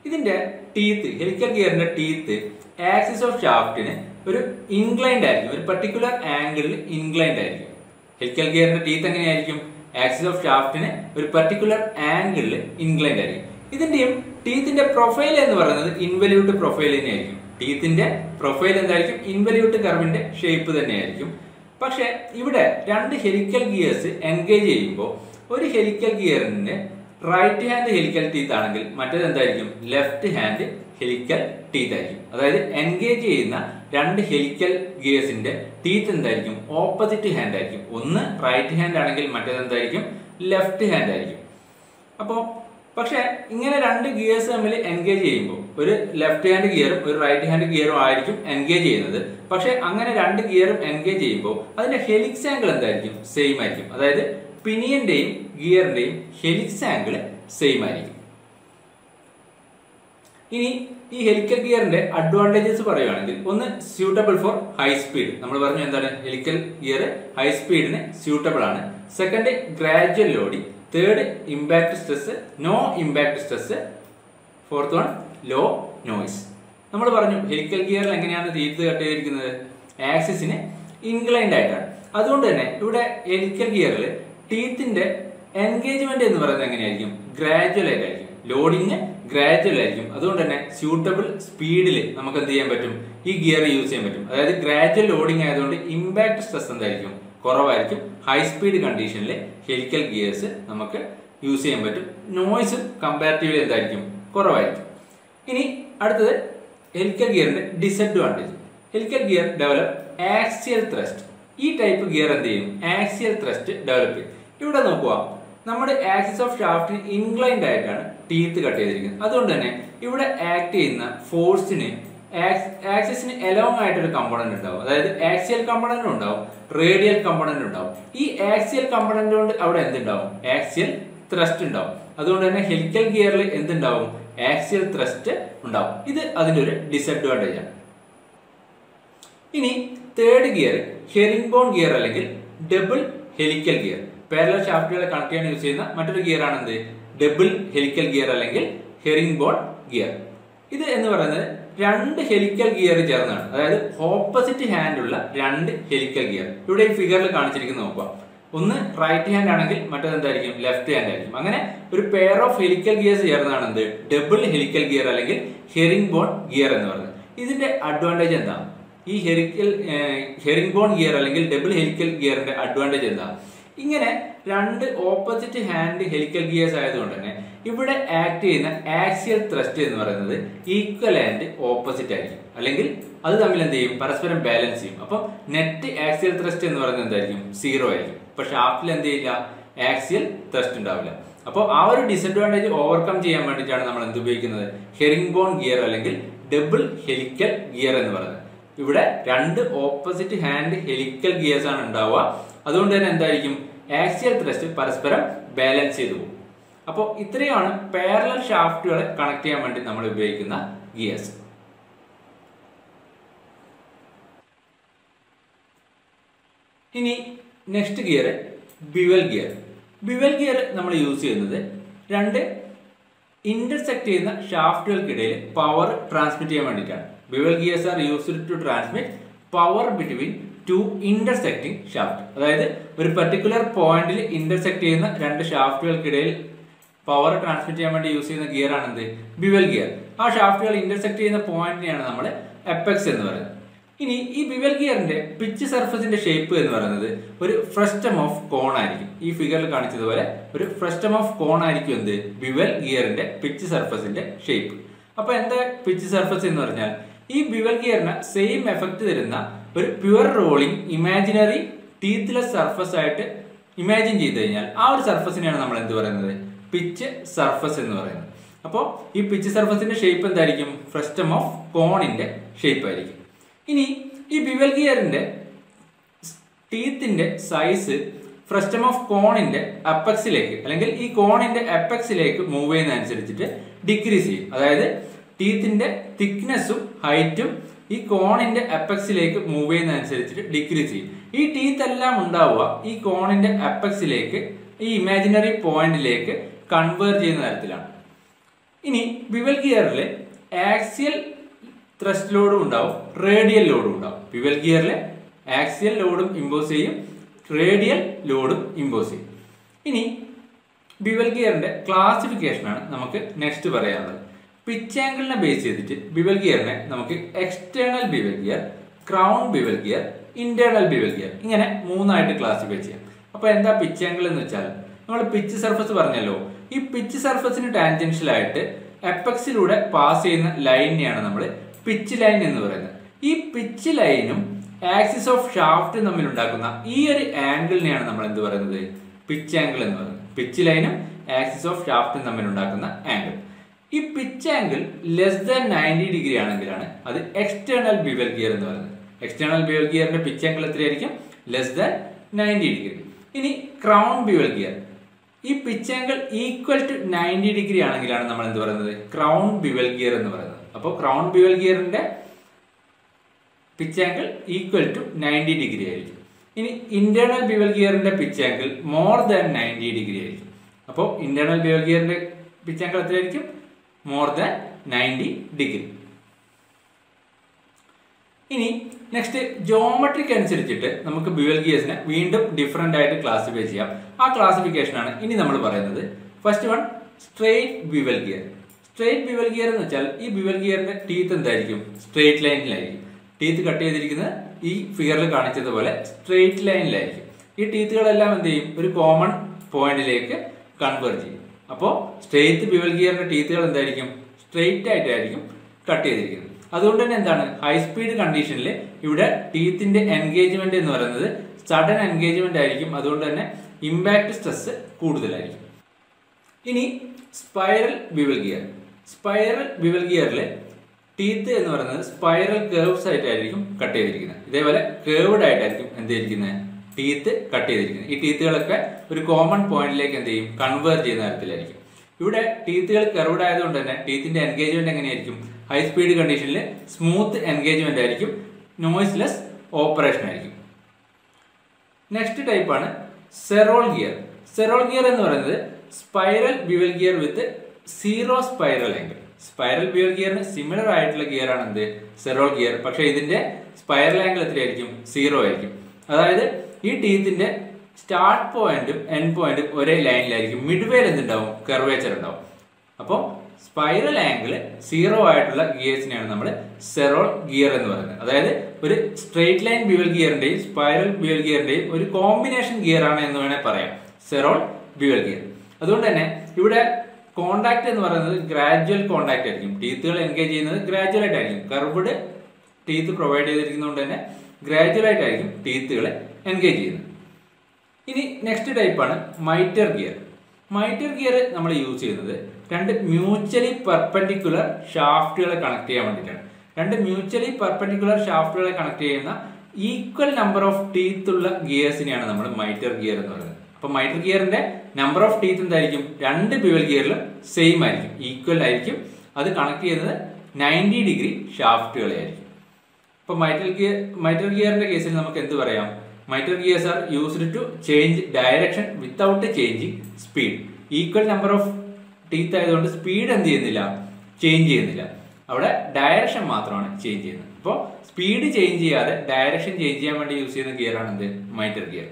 ഇതിന്റെ ടീത്ത്, ഹെലിക്കൽ ഗിയറിന്റെ ടീത്ത് ആക്സിസ് ഓഫ് ഷാഫ്റ്റിന് ഒരു ഇൻക്ലൈൻഡ് ആയിരിക്കും, ഒരു പർട്ടിക്കുലർ ആംഗിളിൽ ഇൻക്ലൈൻഡ് ആയിരിക്കും. ഹെലിക്കൽ ഗിയറിന്റെ ടീത്ത് എങ്ങനെയായിരിക്കും? ആക്സിസ് ഓഫ് ഷാഫ്റ്റിന് ഒരു പർട്ടിക്കുലർ ആംഗിളിൽ ഇൻക്ലൈൻഡ് ആയിരിക്കും. ഇതിന്റെയും ടീത്തിന്റെ പ്രൊഫൈൽ എന്ന് പറയുന്നത് ഇൻവല്യൂട്ട് പ്രൊഫൈൽ തന്നെയായിരിക്കും. ടീത്തിന്റെ പ്രൊഫൈൽ എന്തായിരിക്കും? ഇൻവല്യൂട്ട് കർവിന്റെ ഷേപ്പ് തന്നെയായിരിക്കും. പക്ഷെ ഇവിടെ രണ്ട് ഹെലിക്കൽ ഗിയേഴ്സ് എൻഗേജ് ചെയ്യുമ്പോൾ ഒരു ഹെലിക്കൽ ഗിയറിന്റെ റൈറ്റ് ഹാൻഡ് ഹെലിക്കൽ ടീത്ത് ആണെങ്കിൽ മറ്റേത് എന്തായിരിക്കും? ലെഫ്റ്റ് ഹാൻഡ് ഹെലിക്കൽ ടീത്ത് ആയിരിക്കും. അതായത് എൻഗേജ് ചെയ്യുന്ന രണ്ട് ഹെലിക്കൽ ഗിയേഴ്സിന്റെ ടീത്ത് എന്തായിരിക്കും? ഓപ്പോസിറ്റ് ഹാൻഡ് ആയിരിക്കും. ഒന്ന് റൈറ്റ് ഹാൻഡ് ആണെങ്കിൽ മറ്റേത് എന്തായിരിക്കും? ലെഫ്റ്റ് ഹാൻഡ് ആയിരിക്കും. അപ്പോൾ പക്ഷെ ഇങ്ങനെ രണ്ട് ഗിയേഴ്സ് തമ്മിൽ എൻഗേജ് ചെയ്യുമ്പോൾ ഒരു ലെഫ്റ്റ് ഹാൻഡ് ഗിയറും ഒരു റൈറ്റ് ഹാൻഡ് ഗിയറും ആയിരിക്കും എൻഗേജ് ചെയ്യുന്നത്. പക്ഷെ അങ്ങനെ രണ്ട് ഗിയറും എൻഗേജ് ചെയ്യുമ്പോൾ അതിന്റെ ഹെലിക്സ് ആംഗിൾ എന്തായിരിക്കും? സെയിം ആയിരിക്കും. അതായത് പിനിയന്റെയും ഗിയറിന്റെയും ഹെലിക്സ് ആംഗിൾ സെയിം ആയിരിക്കും. ഇനി ഈ ഹെലിക്കൽ ഗിയറിന്റെ അഡ്വാൻറ്റേജസ് പറയുകയാണെങ്കിൽ, ഒന്ന് സ്യൂട്ടബിൾ ഫോർ ഹൈ സ്പീഡ്. നമ്മൾ പറഞ്ഞു എന്താണ്? ഹെലിക്കൽ ഗിയർ ഹൈ സ്പീഡിന് സ്യൂട്ടബിൾ ആണ്. Second, gradual loading. Third, impact stress, no impact stress. Fourth one, low noise. നമ്മൾ പറഞ്ഞു ഹെലിക്കൽ ഗിയറിൽ എങ്ങനെയാണ് ടീത്ത് കട്ട് ചെയ്തിരിക്കുന്നത്? ആക്സിസിന് ഇൻക്ലൈൻഡ് ആയിട്ടാണ്. അതുകൊണ്ട് തന്നെ ഇവിടെ ഹെലിക്കൽ ഗിയറിൽ ടീത്തിന്റെ എൻഗേജ്മെന്റ് എന്ന് പറയുന്നത് എങ്ങനെയായിരിക്കും? ഗ്രാജുവൽ ആയിട്ടായിരിക്കും. ലോഡിങ് ഗ്രാജുവൽ ആയിരിക്കും. അതുകൊണ്ട് തന്നെ സ്യൂട്ടബിൾ സ്പീഡിൽ നമുക്ക് എന്ത് ചെയ്യാൻ പറ്റും? ഈ ഗിയർ യൂസ് ചെയ്യാൻ പറ്റും. അതായത് ഗ്രാജുവൽ ലോഡിങ് ആയതുകൊണ്ട് ഇമ്പാക്ട് സ്ട്രെസ് എന്തായിരിക്കും? കുറവായിരിക്കും. ഹൈ സ്പീഡ് കണ്ടീഷനിൽ ഹെലിക്കൽ ഗിയേഴ്സ് നമുക്ക് യൂസ് ചെയ്യാൻ പറ്റും. നോയ്സും കമ്പാരിറ്റീവ്ലി എന്തായിരിക്കും? കുറവായിരിക്കും. ഇനി അടുത്തത് ഹെലിക്കൽ ഗിയറിന്റെ disadvantage. Helical gear develop axial thrust. ഈ ടൈപ്പ് ഗിയർ എന്ത് ചെയ്യും? ആക്സിയൽ ത്രസ്റ്റ് ഡെവലപ്പ് ചെയ്യും. ഇവിടെ നോക്കുക, നമ്മുടെ ആക്സിസ് ഓഫ് ഷാഫ്റ്റിന് ഇൻക്ലൈൻഡ് ആയിട്ടാണ് ടീത്ത് കട്ട് ചെയ്തിരിക്കുന്നത്. അതുകൊണ്ട് തന്നെ ഇവിടെ ആക്ട് ചെയ്യുന്ന ഫോഴ്സിന് ആക്സിസിന് എലോങ് ആയിട്ടൊരു കമ്പോണന്റ് ഉണ്ടാവും. അതായത് ആക്സിയൽ കമ്പോണന്റ് ഉണ്ടാവും, റേഡിയൽ കമ്പോണന്റ് ഉണ്ടാവും. ഈ ആക്സിയൽ കമ്പോണന്റ് കൊണ്ട് അവിടെ എന്തുണ്ടാവും? ആക്സിയൽ ത്രസ്റ്റ് ഉണ്ടാവും. അതുകൊണ്ട് തന്നെ ഹെലിക്കൽ ഗിയറിൽ എന്തുണ്ടാവും? ആക്സിയൽ ത്രസ്റ്റ് ഉണ്ടാവും. ഇത് അതിന്റെ ഒരു ഡിസഡ്വാൻറ്റേജ് ആണ്. ഇനി third gear herringbone gear അല്ലെങ്കിൽ ഡബിൾ ഹെലിക്കൽ ഗിയർ. പാരലൽ ഷാഫ്റ്റുകളെ കണക്ട് ചെയ്യാൻ യൂസ് ചെയ്യുന്ന മറ്റൊരു ഗിയർ ആണ് എന്ത്? ഡബിൾ ഹെലിക്കൽ ഗിയർ അല്ലെങ്കിൽ ഹെറിംഗ് ബോൺ ഗിയർ. ഇത് എന്ന് പറയുന്നത് രണ്ട് ഹെലിക്കൽ ഗിയർ ചേർന്നാണ്. അതായത് ഓപ്പോസിറ്റ് ഹാൻഡ് ഉള്ള രണ്ട് ഹെലിക്കൽ ഗിയർ. ഇവിടെ ഈ ഫിഗറിൽ കാണിച്ചിരിക്കുന്നത് നോക്കുക. ഒന്ന് റൈറ്റ് ഹാൻഡ് ആണെങ്കിൽ മറ്റേത് എന്തായിരിക്കും? ലെഫ്റ്റ് ഹാൻഡ് ആയിരിക്കും. അങ്ങനെ ഒരു പെയർ ഓഫ് ഹെലിക്കൽ ഗിയേഴ്സ് ചേർന്നാണ് എന്ത്? ഡബിൾ ഹെലിക്കൽ ഗിയർ അല്ലെങ്കിൽ ഹെറിംഗ് ബോൺ ഗിയർ എന്ന് പറയുന്നത്. ഇതിന്റെ അഡ്വാൻറ്റേജ് എന്താ? ഈ ഹെലിക്കൽ ഹെറിംഗ് ബോൺ ഗിയർ അല്ലെങ്കിൽ ഡബിൾ ഹെലിക്കൽ ഗിയറിന്റെ അഡ്വാൻറ്റേജ് എന്താ? ഇങ്ങനെ രണ്ട് ഓപ്പോസിറ്റ് ഹാൻഡ് ഹെലിക്കൽ ഗിയേഴ്സ് ആയതുകൊണ്ട് തന്നെ ഇവിടെ ആക്ട് ചെയ്യുന്ന ആക്സിയൽ ത്രസ്റ്റ് എന്ന് പറയുന്നത് ഈക്വൽ ആൻഡ് ഓപ്പോസിറ്റ് ആയിരിക്കും. അല്ലെങ്കിൽ അത് തമ്മിൽ എന്ത് ചെയ്യും? പരസ്പരം ബാലൻസ് ചെയ്യും. അപ്പം നെറ്റ് ആക്സിയൽ ത്രസ്റ്റ് എന്ന് പറയുന്നത് എന്തായിരിക്കും? സീറോ ആയിരിക്കും. പക്ഷെ ഷാഫ്റ്റിൽ എന്ത് ചെയ്യില്ല? ആക്സിയൽ ത്രസ്റ്റ് ഉണ്ടാവില്ല. അപ്പോൾ ആ ഒരു ഡിസഡ്വാൻറ്റേജ് ഓവർകം ചെയ്യാൻ വേണ്ടിയിട്ടാണ് നമ്മൾ എന്ത് ഉപയോഗിക്കുന്നത്? ഹെറിംഗ് ബോൺ ഗിയർ അല്ലെങ്കിൽ ഡബിൾ ഹെലിക്കൽ ഗിയർ എന്ന് പറയുന്നത്. ഇവിടെ രണ്ട് ഓപ്പോസിറ്റ് ഹാൻഡ് ഹെലിക്കൽ ഗിയേഴ്സ് ആണ് ഉണ്ടാവുക. അതുകൊണ്ട് തന്നെ എന്തായിരിക്കും? ആക്സിയൽ ത്രസ്റ്റ് പരസ്പരം ബാലൻസ് ചെയ്തു പോകും. അപ്പോൾ ഇത്രയാണ് പാരലൽ ഷാഫ്റ്റുകളെ കണക്ട് ചെയ്യാൻ വേണ്ടി നമ്മൾ ഉപയോഗിക്കുന്ന ഗിയേഴ്സ്. ഇനി next gear bevel gear. Bevel gear നമ്മൾ യൂസ് ചെയ്യുന്നത് രണ്ട് ഇന്റർസെക്ട് ചെയ്യുന്ന ഷാഫ്റ്റുകൾക്കിടയിൽ പവർ ട്രാൻസ്മിറ്റ് ചെയ്യാൻ വേണ്ടിയിട്ടാണ്. Bevel gears are used to transmit power between two intersecting shaft. അതായത് ഒരു പർട്ടിക്കുലർ പോയിന്റിൽ ഇന്റർസെക്ട് ചെയ്യുന്ന രണ്ട് ഷാഫ്റ്റുകൾക്കിടയിൽ പവർ ട്രാൻസ്മിറ്റ് ചെയ്യാൻ വേണ്ടി യൂസ് ചെയ്യുന്ന ഗിയർ ആണ് എന്ത്? Bevel gear. ആ ഷാഫ്റ്റുകൾ ഇന്റർസെക്ട് ചെയ്യുന്ന പോയിന്റിനെയാണ് നമ്മൾ എപ്പെക്സ് എന്ന് പറയുന്നത്. ഇനി ഈ ബിവൽ ഗിയറിന്റെ പിച്ച് സർഫസിന്റെ ഷേപ്പ് എന്ന് പറയുന്നത് ഒരു ഫ്രസ്റ്റം ഓഫ് കോൺ ആയിരിക്കും. ഈ ഫിഗറിൽ കാണിച്ചതുപോലെ ഒരു ഫ്രസ്റ്റം ഓഫ് കോൺ ആയിരിക്കും എന്ത്? ബിവൽ ഗിയറിന്റെ പിച്ച് സർഫസിന്റെ ഷേപ്പ്. അപ്പൊ എന്താ പിച്ച് സർഫസ് എന്ന് പറഞ്ഞാൽ ഈ ബിവൽ ഗിയറിന് സെയിം എഫക്ട് തരുന്ന ഒരു pure rolling imaginary teethless surface ആയിട്ട് ഇമാജിൻ ചെയ്ത് കഴിഞ്ഞാൽ ആ ഒരു സർഫസിനെയാണ് നമ്മൾ എന്ത് പറയുന്നത്? പിച്ച് സർഫസ് എന്ന് പറയുന്നത്. അപ്പോൾ ഈ പിച്ച് സർഫസിന്റെ ഷേപ്പ് എന്തായിരിക്കും? ഫ്രസ്റ്റം ഓഫ് കോണിന്റെ ഷേപ്പ് ആയിരിക്കും. ഇനി ഈ ബിവൽ ഗിയറിന്റെ ടീത്തിന്റെ സൈസ് ഫ്രസ്റ്റം ഓഫ് കോണിന്റെ അപ്പെക്സിലേക്ക് അല്ലെങ്കിൽ ഈ കോണിന്റെ അപ്പെക്സിലേക്ക് മൂവ് ചെയ്യുന്നതനുസരിച്ചിട്ട് ഡിക്രീസ് ചെയ്യും. അതായത് ടീത്തിന്റെ തിക്നെസ്സും ഹൈറ്റും ഈ കോണിന്റെ അപ്പെക്സിലേക്ക് മൂവ് ചെയ്യുന്നതനുസരിച്ചിട്ട് ഡിക്രീസ് ചെയ്യും. ഈ ടീത്ത് എല്ലാം ഉണ്ടാവുക ഈ കോണിന്റെ അപ്പെക്സിലേക്ക് ഈ ഇമാജിനറി പോയിന്റിലേക്ക് കൺവേർജ് ചെയ്യുന്ന തരത്തിലാണ്. ഇനി ഇനി ബിവൽ ഗിയറിൽ ആക്സിയൽ ത്രസ്റ്റ് ലോഡും ഉണ്ടാവും, റേഡിയൽ ലോഡും ഉണ്ടാവും. ബിവൽ ഗിയറിൽ ആക്സിയൽ ലോഡും ഇമ്പോസ് ചെയ്യും, റേഡിയൽ ലോഡും ഇമ്പോസ് ചെയ്യും. ഇനി ബിവൽ ഗിയറിന്റെ ക്ലാസിഫിക്കേഷൻ ആണ് നമുക്ക് നെക്സ്റ്റ് പറയാനുള്ളത്. പിച്ച് ആംഗിളിനെ ബേസ് ചെയ്തിട്ട് ബിവൽ ഗിയറിനെ നമുക്ക് external bevel gear, crown bevel gear, internal bevel gear ഇങ്ങനെ മൂന്നായിട്ട് ക്ലാസിഫൈ ചെയ്യാം. അപ്പൊ എന്താ പിച്ച് ആംഗിൾ എന്ന് വെച്ചാൽ നമ്മൾ പിച്ച് സർഫസ് പറഞ്ഞല്ലോ. ഈ പിച്ച് സർഫസിന് ടാൻജൻഷ്യൽ ആയിട്ട് എപ്പക്സിലൂടെ പാസ് ചെയ്യുന്ന ലൈനിനെയാണ് നമ്മൾ പിച്ച് ലൈൻ എന്ന് പറയുന്നത്. ഈ പിച്ച് ലൈനും ആക്സിസ് ഓഫ് ഷാഫ്റ്റ് തമ്മിൽ ഉണ്ടാക്കുന്ന ഈ ഒരു ആംഗിളിനെയാണ് നമ്മൾ എന്ത് പറയുന്നത്, പിച്ച് ആംഗിൾ എന്ന് പറയുന്നത്. പിച്ച് ലൈനും ആക്സിസ് ഓഫ് ഷാഫ്റ്റും തമ്മിൽ ഉണ്ടാക്കുന്ന ആംഗിൾ. ഈ pitch angle less than ninety degree ആണെങ്കിലാണ് അത് എക്സ്റ്റേണൽ ബിവൽ ഗിയർ എന്ന് പറയുന്നത്. എക്സ്റ്റേണൽ ബിവൽ ഗിയറിന്റെ പിച്ച് ആംഗിൾ എത്രയായിരിക്കും, ലെസ് ദാൻ നയൻറ്റി ഡിഗ്രി. ഇനി ക്രൗൺ ബിവൽ ഗിയർ, ഈ pitch angle equal to ninety degree ആണെങ്കിലാണ് നമ്മൾ എന്ത് പറയുന്നത്, ക്രൗൺ ബിവൽ ഗിയർ എന്ന് പറയുന്നത്. അപ്പോൾ ക്രൗൺ ബിവൽ ഗിയറിന്റെ pitch angle equal to ninety degree ആയിരിക്കും. ഇനി ഇന്റേണൽ ബിവൽ ഗിയറിന്റെ pitch angle more than ninety degree ആയിരിക്കും. അപ്പോൾ ഇന്റേണൽ ബിവൽ ഗിയറിന്റെ പിച്ച് ആംഗിൾ എത്രയായിരിക്കും, മോർ ദാൻ നയൻറ്റി ഡിഗ്രി. ഇനി നെക്സ്റ്റ് ജോമെട്രിക് അനുസരിച്ചിട്ട് നമുക്ക് ബിവൽ ഗിയേഴ്സിനെ വീണ്ടും ഡിഫറെന്റ് ആയിട്ട് ക്ലാസിഫൈ ചെയ്യാം. ആ ക്ലാസിഫിക്കേഷൻ ആണ് ഇനി നമ്മൾ പറയുന്നത്. First one, straight bevel gear. Straight bevel gear എന്ന് വെച്ചാൽ ഈ ബിവൽ ഗിയറിന്റെ ടീത്ത് എന്തായിരിക്കും, സ്ട്രെയിറ്റ് ലൈനിലായിരിക്കും. ടീത്ത് കട്ട് ചെയ്തിരിക്കുന്നത് ഈ ഫിഗറിൽ കാണിച്ചതുപോലെ സ്ട്രെയിറ്റ് ലൈനിലായിരിക്കും. ഈ ടീത്തുകളെല്ലാം എന്ത് ചെയ്യും, ഒരു കോമൺ പോയിന്റിലേക്ക് കൺവേർജ് ചെയ്യും. അപ്പോൾ സ്ട്രെയിറ്റ് ബിവൽ ഗിയറിന്റെ ടീത്തുകൾ എന്തായിരിക്കും, സ്ട്രെയിറ്റ് ആയിട്ടായിരിക്കും കട്ട് ചെയ്തിരിക്കുന്നത്. അതുകൊണ്ട് തന്നെ എന്താണ്, ഹൈ സ്പീഡ് കണ്ടീഷനിൽ ഇവിടെ ടീത്തിന്റെ എൻഗേജ്മെന്റ് എന്ന് പറയുന്നത് സഡൻ എൻഗേജ്മെന്റ് ആയിരിക്കും. അതുകൊണ്ട് തന്നെ ഇമ്പാക്ട് സ്ട്രെസ് കൂടുതലായിരിക്കും. ഇനി spiral bevel gear. Spiral bevel ഗിയറിൽ ടീത്ത് എന്ന് പറയുന്നത് സ്പൈറൽ കേർവ്സ് ആയിട്ടായിരിക്കും കട്ട് ചെയ്തിരിക്കുന്നത്. ഇതേപോലെ കേർവ്ഡ് ആയിട്ടായിരിക്കും എന്ത് ചെയ്തിരിക്കുന്നത്, ടീത്ത് കട്ട് ചെയ്തിരിക്കുന്നത്. ഈ ടീത്തുകളൊക്കെ ഒരു കോമൺ പോയിന്റിലേക്ക് എന്ത് ചെയ്യും, കൺവേർജ് ചെയ്യുന്ന തരത്തിലായിരിക്കും. ഇവിടെ ടീത്തുകൾ കർവ്ഡ് ആയതുകൊണ്ട് തന്നെ ടീത്തിന്റെ എൻഗേജ്മെന്റ് എങ്ങനെയായിരിക്കും, ഹൈ സ്പീഡ് കണ്ടീഷനിൽ സ്മൂത്ത് എൻഗേജ്മെന്റ് ആയിരിക്കും, നോയ്സ്ലെസ് ഓപ്പറേഷൻ ആയിരിക്കും. നെക്സ്റ്റ് ടൈപ്പാണ് സെറോൾ ഗിയർ. സെറോൾ ഗിയർ എന്ന് പറയുന്നത് spiral bevel gear with zero spiral angle. Spiral bevel ഗിയറിന് സിമിലർ ആയിട്ടുള്ള ഗിയർ ആണ് എന്ത്, സെറോൾ ഗിയർ. പക്ഷെ ഇതിന്റെ സ്പൈറൽ ആംഗിൾ എത്രയായിരിക്കും, സീറോ ആയിരിക്കും. അതായത് ഈ ടീത്തിന്റെ സ്റ്റാർട്ട് പോയിന്റും എൻഡ് പോയിന്റും ഒരേ ലൈനിലായിരിക്കും. മിഡ്വേയിൽ എന്തുണ്ടാവും, കർവേച്ചർ ഉണ്ടാവും. അപ്പോൾ സ്പൈറൽ ആംഗിൾ സീറോ ആയിട്ടുള്ള ഗിയേഴ്സിനെയാണ് നമ്മൾ സെറോൾ ഗിയർ എന്ന് പറയുന്നത്. അതായത് ഒരു സ്ട്രെയിറ്റ് ലൈൻ ബിവൽ ഗിയറിന്റെയും സ്പൈറൽ ബിവൽ ഗിയറിന്റെയും ഒരു കോമ്പിനേഷൻ ഗിയർ ആണ് എന്ന് വേണേൽ പറയാം സെറോൾ ബിവൽ ഗിയർ. അതുകൊണ്ട് തന്നെ ഇവിടെ കോണ്ടാക്ട് എന്ന് പറയുന്നത് ഗ്രാജുവൽ കോണ്ടാക്ട് ആയിരിക്കും. ടീത്തുകൾ എൻഗേജ് ചെയ്യുന്നത് ഗ്രാജുവൽ ആയിട്ടായിരിക്കും. കർവ്ഡ് ടീത്ത് പ്രൊവൈഡ് ചെയ്തിരിക്കുന്നതുകൊണ്ട് തന്നെ ഗ്രാജുവൽ ആയിട്ടായിരിക്കും ടീത്തുകളെ എൻഗേജ് ചെയ്യുന്നത്. ഇനി നെക്സ്റ്റ് ടൈപ്പാണ് മൈറ്റർ ഗിയർ. മൈറ്റർ ഗിയർ നമ്മൾ യൂസ് ചെയ്യുന്നത് രണ്ട് മ്യൂച്വലി പെർപെൻഡിക്കുലർ ഷാഫ്റ്റുകളെ കണക്ട് ചെയ്യാൻ വേണ്ടിയിട്ടാണ്. രണ്ട് മ്യൂച്വലി പെർപെൻഡിക്കുലർ ഷാഫ്റ്റുകളെ കണക്ട് ചെയ്യുന്ന ഈക്വൽ നമ്പർ ഓഫ് ടീത്ത് ഉള്ള ഗിയേഴ്സിനെയാണ് നമ്മൾ മൈറ്റർ ഗിയർ എന്ന് പറയുന്നത്. അപ്പൊ മൈറ്റർ ഗിയറിന്റെ നമ്പർ ഓഫ് ടീത്ത് എന്തായിരിക്കും, രണ്ട് ബിവൽ ഗിയറിലും സെയിം ആയിരിക്കും, ഈക്വൽ ആയിരിക്കും. അത് കണക്ട് ചെയ്യുന്നത് നയൻറ്റി ഡിഗ്രി ഷാഫ്റ്റുകളെ ആയിരിക്കും. ഇപ്പൊ മൈറ്റർ ഗിയർ മൈറ്റർ ഗിയറിന്റെ കേസിൽ നമുക്ക് എന്ത് പറയാം, miter gears are used to change direction without changing speed. Equal number of teeth ആയതുകൊണ്ട് സ്പീഡ് എന്ത് ചെയ്യുന്നില്ല, ചേഞ്ച് ചെയ്യുന്നില്ല. അവിടെ ഡയറക്ഷൻ മാത്രമാണ് ചേഞ്ച് ചെയ്യുന്നത്. അപ്പോൾ സ്പീഡ് ചേഞ്ച് ചെയ്യാതെ ഡയറക്ഷൻ ചേഞ്ച് ചെയ്യാൻ വേണ്ടി യൂസ് ചെയ്യുന്ന ഗിയർ ആണ് എന്ത്, മൈറ്റർ ഗിയർ.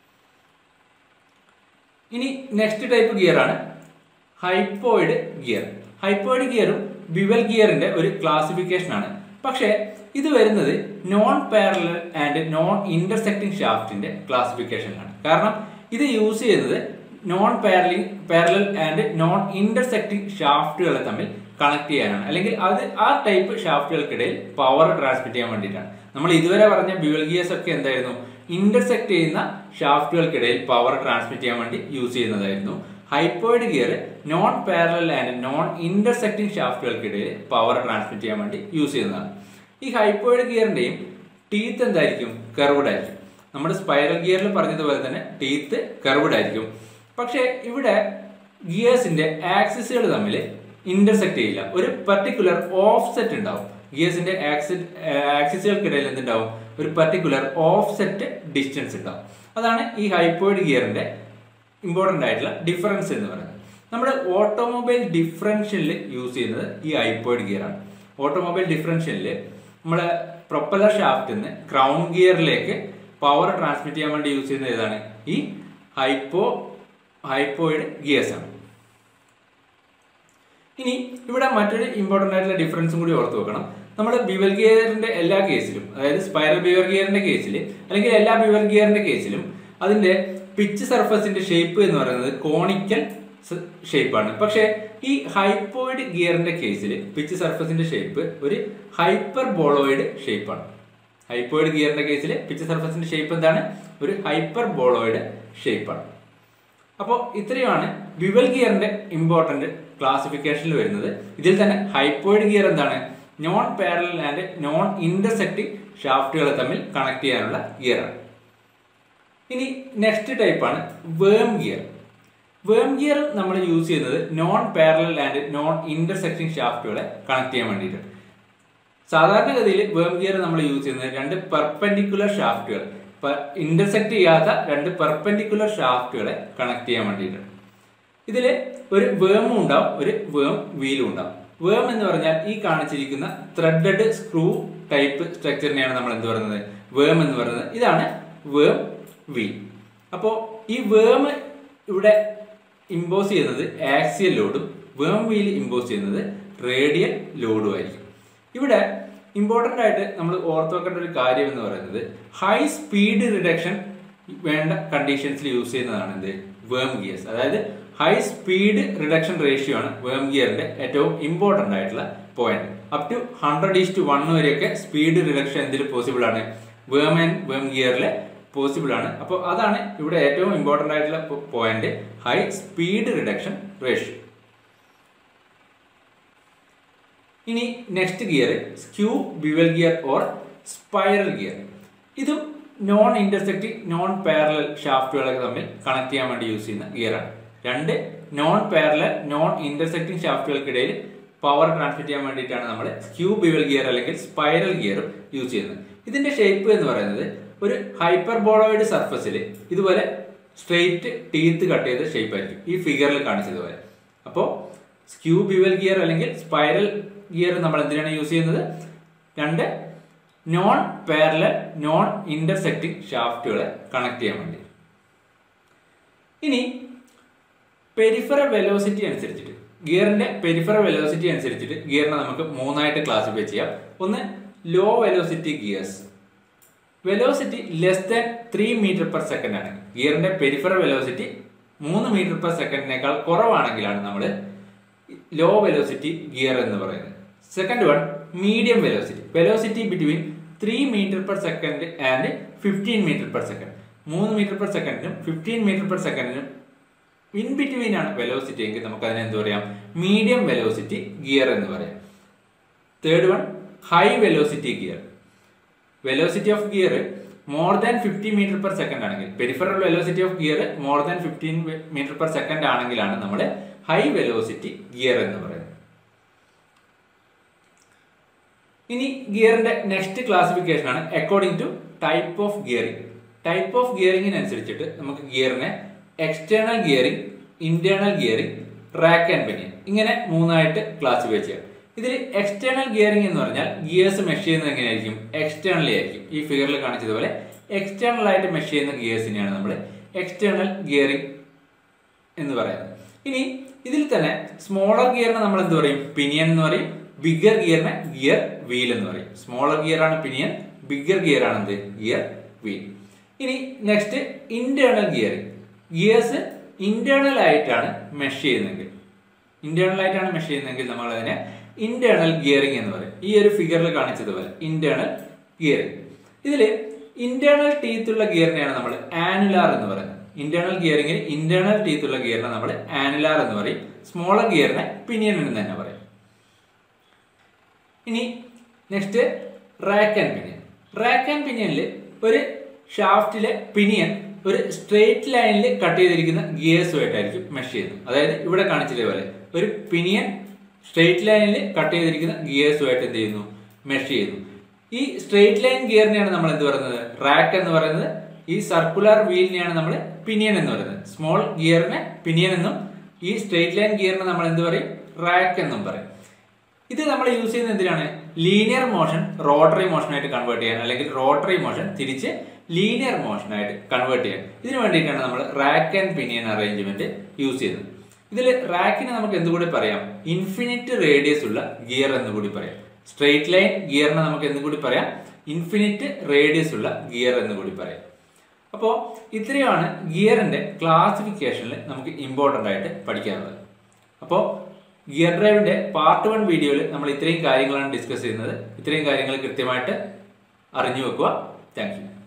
ഇനി നെക്സ്റ്റ് ടൈപ്പ് ഗിയർ ആണ് ഹൈപ്പോയിഡ് ഗിയർ. ഹൈപ്പോയിഡ് ഗിയറും ബിവൽ ഗിയറിന്റെ ഒരു ക്ലാസിഫിക്കേഷൻ ആണ്. പക്ഷേ ഇത് വരുന്നത് non parallel and non intersecting ഷാഫ്റ്റിന്റെ ക്ലാസിഫിക്കേഷനിലാണ്. കാരണം ഇത് യൂസ് ചെയ്യുന്നത് non paralleling parallel and non intersecting ഷാഫ്റ്റുകളെ തമ്മിൽ കണക്ട് ചെയ്യാനാണ്. അല്ലെങ്കിൽ അത് ആ ടൈപ്പ് ഷാഫ്റ്റുകൾക്കിടയിൽ പവർ ട്രാൻസ്മിറ്റ് ചെയ്യാൻ വേണ്ടിയിട്ടാണ്. നമ്മൾ ഇതുവരെ പറഞ്ഞ ബിവൽ ഗിയേഴ്സ് ഒക്കെ എന്തായിരുന്നു, ഇന്റർസെക്ട് ചെയ്യുന്ന ഷാഫ്റ്റുകൾക്കിടയിൽ പവർ ട്രാൻസ്മിറ്റ് ചെയ്യാൻ വേണ്ടി യൂസ് ചെയ്യുന്നതായിരുന്നു. Hypoid gear non parallel and non intersecting ഷാഫ്റ്റുകൾക്കിടയിൽ പവർ ട്രാൻസ്മിറ്റ് ചെയ്യാൻ വേണ്ടി യൂസ് ചെയ്യുന്നതാണ്. ഈ ഹൈപ്പോയിഡ് ഗിയറിന്റെയും ടീത്ത് എന്തായിരിക്കും, കർവ്ഡ് ആയിരിക്കും. നമ്മുടെ സ്പൈറൽ ഗിയറിൽ പറഞ്ഞതുപോലെ തന്നെ ടീത്ത് കർവ്ഡ് ആയിരിക്കും. പക്ഷെ ഇവിടെ ഗിയേഴ്സിന്റെ ആക്സിസുകൾ തമ്മിൽ ഇന്റർസെക്ട് ചെയ്യില്ല. ഒരു പർട്ടിക്കുലർ ഓഫ്സെറ്റ് ഉണ്ടാവും. ഗിയേഴ്സിന്റെ ആക്സിസ് ആക്സിസുകൾക്കിടയിൽ എന്തുണ്ടാവും, ഒരു പർട്ടിക്കുലർ ഓഫ്സെറ്റ് ഡിസ്റ്റൻസ് ഉണ്ടാവും. അതാണ് ഈ ഹൈപ്പോയിഡ് ഗിയറിന്റെ ഇമ്പോർട്ടന്റ് ആയിട്ടുള്ള ഡിഫറൻസ് എന്ന് പറയുന്നത്. നമ്മുടെ ഓട്ടോമൊബൈൽ ഡിഫറൻഷ്യലിൽ യൂസ് ചെയ്യുന്നത് ഈ ഹൈപ്പോയിഡ് ഗിയർ ആണ്. ഓട്ടോമൊബൈൽ ഡിഫറൻഷ്യലിൽ നമ്മളെ പ്രൊപ്പലർ ഷാഫ്റ്റിൽ നിന്ന് ക്രൗൺ ഗിയറിലേക്ക് പവർ ട്രാൻസ്മിറ്റ് ചെയ്യാൻ വേണ്ടി യൂസ് ചെയ്യുന്നത് ഏതാണ്? ഈ ഹൈപ്പോ ഹൈപ്പോയിഡ് ഗിയേഴ്സ് ആണ്. ഇനി ഇവിടെ മറ്റൊരു ഇമ്പോർട്ടൻ്റ് ആയിട്ടുള്ള ഡിഫറൻസും കൂടി ഓർത്ത് വെക്കണം. നമ്മൾ ബിവൽ ഗിയറിന്റെ എല്ലാ കേസിലും, അതായത് സ്പൈറൽ ബിവൽ ഗിയറിന്റെ കേസിൽ അല്ലെങ്കിൽ എല്ലാ ബിവൽ ഗിയറിന്റെ കേസിലും അതിന്റെ പിച്ച് സർഫസിന്റെ ഷേപ്പ് എന്ന് പറയുന്നത് കോണിക്കൽ ഷേപ്പാണ്. പക്ഷേ ഈ ഹൈപ്പോയിഡ് ഗിയറിന്റെ കേസിൽ പിച്ച് സർഫസിന്റെ ഷേപ്പ് ഒരു ഹൈപ്പർ ബോളോയിഡ് ഷേപ്പാണ്. ഹൈപ്പോയിഡ് ഗിയറിന്റെ കേസിൽ പിച്ച് സർഫസിന്റെ ഷേപ്പ് എന്താണ്? ഒരു ഹൈപ്പർ ബോളോയിഡ് ഷേപ്പാണ്. അപ്പോൾ ഇത്രയുമാണ് ബിവൽ ഗിയറിന്റെ ഇമ്പോർട്ടന്റ് ക്ലാസിഫിക്കേഷനിൽ വരുന്നത്. ഇതിൽ തന്നെ ഹൈപ്പോയിഡ് ഗിയർ എന്താണ്? Non parallel and non intersecting ഷാഫ്റ്റുകളെ തമ്മിൽ കണക്ട് ചെയ്യാനുള്ള ഗിയറാണ്. ഇനി നെക്സ്റ്റ് ടൈപ്പാണ് വേം ഗിയർ. വേം ഗിയർ നമ്മൾ യൂസ് ചെയ്യുന്നത് non parallel and non intersecting ഷാഫ്റ്റുകളെ കണക്ട് ചെയ്യാൻ വേണ്ടിയിട്ടാണ്. സാധാരണഗതിയിൽ വേം ഗിയർ നമ്മൾ യൂസ് ചെയ്യുന്നത് രണ്ട് പെർപെൻഡിക്കുലർ ഷാഫ്റ്റുകൾ, ഇന്റർസെക്ട് ചെയ്യാത്ത രണ്ട് പെർപെൻഡിക്കുലർ ഷാഫ്റ്റുകളെ കണക്ട് ചെയ്യാൻ വേണ്ടിയിട്ടാണ്. ഇതിൽ ഒരു വേമും ഉണ്ടാവും, ഒരു വേം വീലും ഉണ്ടാവും. വേം എന്ന് പറഞ്ഞാൽ ഈ കാണിച്ചിരിക്കുന്ന ത്രെഡഡ് സ്ക്രൂ ടൈപ്പ് സ്ട്രക്ചറിനെയാണ് നമ്മൾ എന്ത് പറയുന്നത്? വേം എന്ന് പറയുന്നത്. ഇതാണ് വേം വീൽ. അപ്പോൾ ഈ വേം ഇവിടെ ഇമ്പോസ് ചെയ്യുന്നത് ആക്സിയൽ ലോഡും വേം വീൽ ഇമ്പോസ് ചെയ്യുന്നത് റേഡിയൽ ലോഡും ആയിരിക്കും. ഇവിടെ ഇമ്പോർട്ടൻ്റ് ആയിട്ട് നമ്മൾ ഓർത്ത് വെക്കേണ്ട ഒരു കാര്യം എന്ന് പറയുന്നത് ഹൈ സ്പീഡ് റിഡക്ഷൻ വേണ്ട കണ്ടീഷൻസിൽ യൂസ് ചെയ്യുന്നതാണ് എന്ത്? വേം ഗിയേഴ്സ്. അതായത് ഹൈ സ്പീഡ് റിഡക്ഷൻ റേഷ്യോ ആണ് വേം ഗിയറിന്റെ ഏറ്റവും ഇമ്പോർട്ടൻ്റ് ആയിട്ടുള്ള point. Up to hundred is to one വരെയൊക്കെ സ്പീഡ് റിഡക്ഷൻ എന്തിൽ പോസിബിൾ ആണ്? വേം ആൻഡ് വേം ഗിയറിൽ പോസിബിൾ ആണ്. അപ്പോൾ അതാണ് ഇവിടെ ഏറ്റവും ഇമ്പോർട്ടൻ്റ് ആയിട്ടുള്ള point, high speed reduction ratio. ഇനി next gear skew bevel gear or spiral gear. ഇതും നോൺ ഇന്റർസെക്റ്റിംഗ് നോൺ പാരലൽ ഷാഫ്റ്റുകളൊക്കെ തമ്മിൽ കണക്ട് ചെയ്യാൻ വേണ്ടി യൂസ് ചെയ്യുന്ന ഗിയറാണ്. രണ്ട് നോൺ പാരലൽ നോൺ ഇന്റർസെക്റ്റിംഗ് ഷാഫ്റ്റുകൾക്കിടയിൽ പവർ ട്രാൻസ്മിറ്റ് ചെയ്യാൻ വേണ്ടിയിട്ടാണ് നമ്മൾ സ്ക്യൂ ബിവൽ ഗിയർ അല്ലെങ്കിൽ സ്പൈറൽ ഗിയറും യൂസ് ചെയ്യുന്നത്. ഇതിന്റെ ഷേപ്പ് എന്ന് പറയുന്നത് ഒരു ഹൈപ്പർബോളോയിഡ് സർഫസിൽ ഇതുപോലെ സ്ട്രെയിറ്റ് ടീത്ത് കട്ട് ചെയ്ത ഷേപ്പ് ആയിരിക്കും, ഈ ഫിഗറിൽ കാണിച്ചതുപോലെ. അപ്പോൾ സ്ക്യൂ ബിവൽ ഗിയർ അല്ലെങ്കിൽ സ്പൈറൽ ഗിയർ നമ്മൾ എന്തിനാണ് യൂസ് ചെയ്യുന്നത്? രണ്ട് നോൺ പാരലൽ നോൺ ഇന്റർസെക്റ്റിംഗ് ഷാഫ്റ്റുകളെ കണക്ട് ചെയ്യാൻ വേണ്ടി. ഇനി പെരിഫറൽ വെലോസിറ്റി അനുസരിച്ചിട്ട്, ഗിയറിന്റെ പെരിഫറൽ വെലോസിറ്റി അനുസരിച്ചിട്ട് ഗിയറിനെ നമുക്ക് മൂന്നായിട്ട് ക്ലാസിഫൈ ചെയ്യാം. ഒന്ന് low velocity gears. Velocity less than three metre per second ആണ്. ഗിയറിന്റെ പെരിഫറൽ വെലോസിറ്റി മൂന്ന് മീറ്റർ പെർ സെക്കൻഡിനേക്കാൾ കുറവാണെങ്കിലാണ് നമ്മൾ ലോ വെലോസിറ്റി ഗിയർ എന്ന് പറയുന്നത്. Second one medium velocity. Velocity between three metre per second and fifteen metre per second. മൂന്ന് മീറ്റർ പെർ സെക്കൻഡിനും ഫിഫ്റ്റീൻ മീറ്റർ പെർ സെക്കൻഡിനും ഇൻ ബിറ്റ്വീൻ ആണ് വെലോസിറ്റി എങ്കിൽ നമുക്ക് അതിനെ എന്ത് പറയാം? മീഡിയം വെലോസിറ്റി ഗിയർ എന്ന് പറയാം. Third one high velocity gear. Velocity of gear more than fifty metre per second ആണെങ്കിൽ, peripheral velocity of gear more than fifteen metre per second ആണെങ്കിലാണ് നമ്മൾ ഹൈ വെലോസിറ്റി ഗിയർ എന്ന് പറയുന്നത്. ഇനി ഗിയറിന്റെ നെക്സ്റ്റ് ക്ലാസിഫിക്കേഷൻ ആണ് according to type of gearing. Type of ഗിയറിംഗിനനുസരിച്ചിട്ട് നമുക്ക് ഗിയറിനെ external gearing, internal gearing, rack and pinion ഇങ്ങനെ മൂന്നായിട്ട് ക്ലാസിഫൈ ചെയ്യാം. ഇതിൽ എക്സ്റ്റേണൽ ഗിയറിംഗ് എന്ന് പറഞ്ഞാൽ ഗിയേഴ്സ് മെഷ് ചെയ്യുന്നത് എങ്ങനെയായിരിക്കും? എക്സ്റ്റേണലി ആയിരിക്കും. ഈ ഫിഗറിൽ കാണിച്ചതുപോലെ എക്സ്റ്റേണൽ ആയിട്ട് മെഷ് ചെയ്യുന്ന ഗിയേഴ്സിനെയാണ് നമ്മൾ എക്സ്റ്റേണൽ ഗിയറിംഗ് എന്ന് പറയുന്നത്. ഇനി ഇതിൽ തന്നെ സ്മോളർ ഗിയറിനെ നമ്മൾ എന്ത് പറയും? പിനിയൻ എന്ന് പറയും. ബിഗർ ഗിയറിനെ ഗിയർ വീൽ എന്ന് പറയും. സ്മോളർ ഗിയർ ആണ് പിനിയൻ, ബിഗർ ഗിയർ ആണ് എന്ത്? Gear wheel. ഇനി next internal gearing. Gears internal ആയിട്ടാണ് മെഷ് ചെയ്യുന്നതെങ്കിൽ, ഇന്റേണൽ ആയിട്ടാണ് മെഷ് ചെയ്യുന്നതെങ്കിൽ നമ്മൾ അതിനെ ഇന്റേണൽ ഗിയറിംഗ് എന്ന് പറയും. ഈ ഒരു ഫിഗറിൽ കാണിച്ചതുപോലെ ഇന്റേണൽ ഗിയറിംഗ്. ഇതിൽ ഇന്റേണൽ ടീത്തുള്ള ഗിയറിനെയാണ് നമ്മൾ ആനുലാർ എന്ന് പറയുന്നത്. ഇന്റേണൽ ഗിയറിംഗിൽ ഇന്റേണൽ ടീത്തുള്ള ഗിയറിനെ നമ്മൾ ആനുലാർ എന്ന് പറയും. സ്മോളർ ഗിയറിനെ പിനിയൻ എന്ന് തന്നെ പറയും. ഇനി next rack and pinion. Rack and പിനിയനിൽ ഒരു ഷാഫ്റ്റിലെ പിനിയൻ ഒരു സ്ട്രെയിറ്റ് ലൈനിൽ കട്ട് ചെയ്തിരിക്കുന്ന ഗിയേഴ്സുമായിട്ടായിരിക്കും മെഷ് ചെയ്യുന്നത്. അതായത് ഇവിടെ കാണിച്ചതുപോലെ ഒരു പിനിയൻ സ്ട്രെയിറ്റ് ലൈനിൽ കട്ട് ചെയ്തിരിക്കുന്ന ഗിയേഴ്സുമായിട്ട് എന്ത് ചെയ്യുന്നു? മെഷ് ചെയ്യുന്നു. ഈ സ്ട്രെയിറ്റ് ലൈൻ ഗിയറിനെയാണ് നമ്മൾ എന്ത് പറയുന്നത്? റാക്ക് എന്ന് പറയുന്നത്. ഈ സർക്കുലർ വീലിനെയാണ് നമ്മൾ പിനിയൻ എന്ന് പറയുന്നത്. സ്മോൾ ഗിയറിനെ പിനിയൻ എന്നും ഈ സ്ട്രെയിറ്റ് ലൈൻ ഗിയറിന് നമ്മൾ എന്ത് പറയും? റാക്ക് എന്നും പറയും. ഇത് നമ്മൾ യൂസ് ചെയ്യുന്നത് എന്തിനാണ്? ലീനിയർ മോഷൻ റോട്ടറി മോഷനായിട്ട് കൺവേർട്ട് ചെയ്യാൻ, അല്ലെങ്കിൽ റോട്ടറി മോഷൻ തിരിച്ച് ലീനിയർ മോഷനായിട്ട് കൺവേർട്ട് ചെയ്യാൻ. ഇതിനു വേണ്ടിയിട്ടാണ് നമ്മൾ rack and pinion arrangement use ചെയ്യുന്നത്. ഇതിൽ റാക്കിന് നമുക്ക് എന്തുകൂടി പറയാം? ഇൻഫിനിറ്റ് റേഡിയസ് ഉള്ള ഗിയർ എന്നുകൂടി പറയാം. സ്ട്രെയിറ്റ് ലൈൻ ഗിയറിനെ നമുക്ക് എന്തുകൂടി പറയാം? ഇൻഫിനിറ്റ് റേഡിയസ് ഉള്ള ഗിയർ എന്നുകൂടി പറയാം. അപ്പോൾ ഇത്രയാണ് ഗിയറിന്റെ ക്ലാസിഫിക്കേഷനിൽ നമുക്ക് ഇമ്പോർട്ടൻ്റ് ആയിട്ട് പഠിക്കാനുള്ളത്. അപ്പോൾ ഗിയർ ഡ്രൈവിന്റെ പാർട്ട് വൺ വീഡിയോയിൽ നമ്മൾ ഇത്രയും കാര്യങ്ങളാണ് ഡിസ്കസ് ചെയ്യുന്നത്. ഇത്രയും കാര്യങ്ങൾ കൃത്യമായിട്ട് അറിഞ്ഞു വെക്കുക. Thank U.